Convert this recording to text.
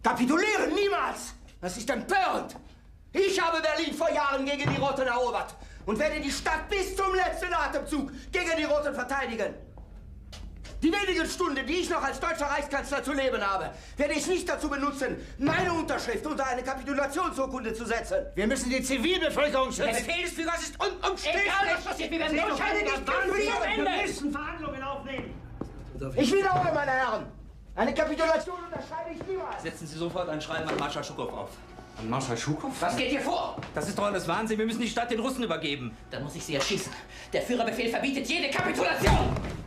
Kapitulieren niemals! Das ist empörend! Ich habe Berlin vor Jahren gegen die Roten erobert und werde die Stadt bis zum letzten Atemzug gegen die Roten verteidigen. Die wenigen Stunden, die ich noch als deutscher Reichskanzler zu leben habe, werde ich nicht dazu benutzen, meine Unterschrift unter eine Kapitulationsurkunde zu setzen. Wir müssen die Zivilbevölkerung schützen. Der Befehlsführer ist umstritten. Egal, was passiert, wir werden Ich entscheide nicht kapitulieren. Wir müssen Verhandlungen aufnehmen. Ich wiederhole, meine Herren. Eine Kapitulation unterschreibe ich niemals. Setzen Sie sofort ein Schreiben an Marschall Schukow auf. An Marschall Schukow? Was geht hier vor? Das ist doch alles Wahnsinn. Wir müssen die Stadt den Russen übergeben. Dann muss ich Sie erschießen. Der Führerbefehl verbietet jede Kapitulation.